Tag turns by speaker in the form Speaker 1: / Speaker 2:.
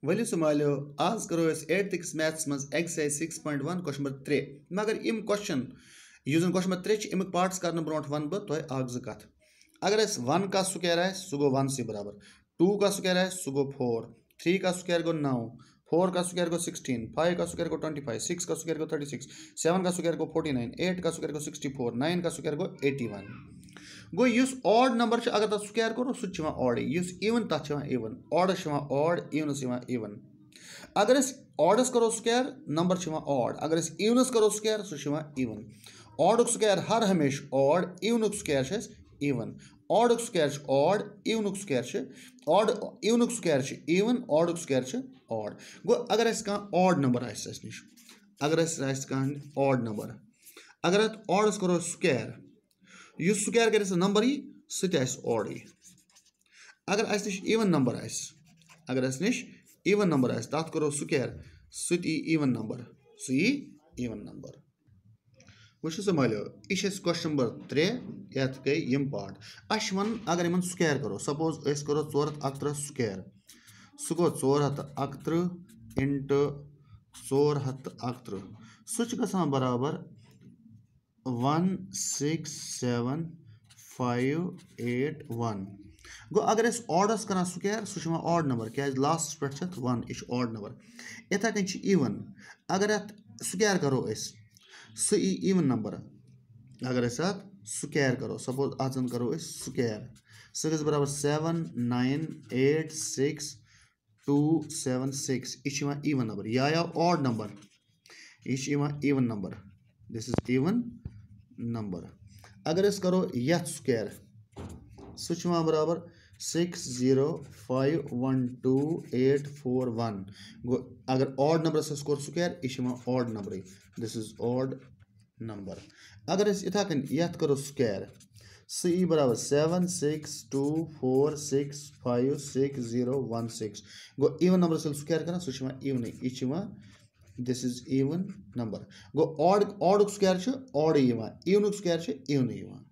Speaker 1: वलियो समालियो आज करो अस 8th मैथ्स मज एक्सरसाइज 6.1 क्वेश्चन नंबर 3 मगर इम क्वेश्चन यूजन क्वेश्चन नंबर 3 इम पार्ट्स करने ब्रोट वन बह तोय आग ज कथ अगर अस 1 का स्क्वायर है सु गो 1 से बराबर 2 का स्क्वायर है सु गो 4 3 का स्क्वायर गो 9 4 का स्क्वायर गो 16 5 का स्क्वायर गो 25 6 का स्क्वायर गो 36 7 का स्क्वायर गो 49 8 का स्क्वायर गो 64 9 का स्क्वायर गो 81 गो युस ऑड नंबर अगर तथ स्क्वायर करो सह ऑड युस इवन तथ इवन ऑडस ऑड इवनस इवन अगर ऑडस करो स्क्वायर नंबर ऑड अगर इवनस करो स्क्वायर सह इवन ऑड स्क्वायर हर हमेशा odd even square even odd square odd even square odd even square even odd square odd गो अगर ऑड नंबर निश अगर ऑड नंबर अगर ऑडस करो स्क्वायर युस स्क्वायर कर नंबर यी सह ऑड यी अगर अस निश इवन नंबर अगर अस निश इवन नंबर तथ करो स्क्वायर सह इवन नंबर सह इवन नंबर वो मालियो यह क्वेश्चन नंबर 3 ये गई यम पार्ट अश वन अगर इन स्क्वायर करो सपोज अस करो 411 स्क्वायर सह गो 411 इंटू 411 सह गसान बराबर 167581 गो अगर ऑडस कर स्क्वायर सह ऑड नंबर क्या लास्ट पे 1 यह ऑड नंबर इथे कन इवन अगर स्क्वायर करो सह इवन नंबर अगर स्क्वायर करो सपोज अन करो स्क्वायर सह गई बराबर 7986276 यह इवन नंबर या ऑड नंबर यह even number this is even number अगर करो यथ स्क्वायर सह बराबर 60512841 गो अगर ऑड नंबर कोर स्क्वायर यह odd number this is odd number अगर इथा कन यथ करो स्क्वायर सह बराबर 7624656016 गो इवन नंबर स्क्वायर कर सह इवन यह दिस इज इवन नंबर गो odd square odd even square even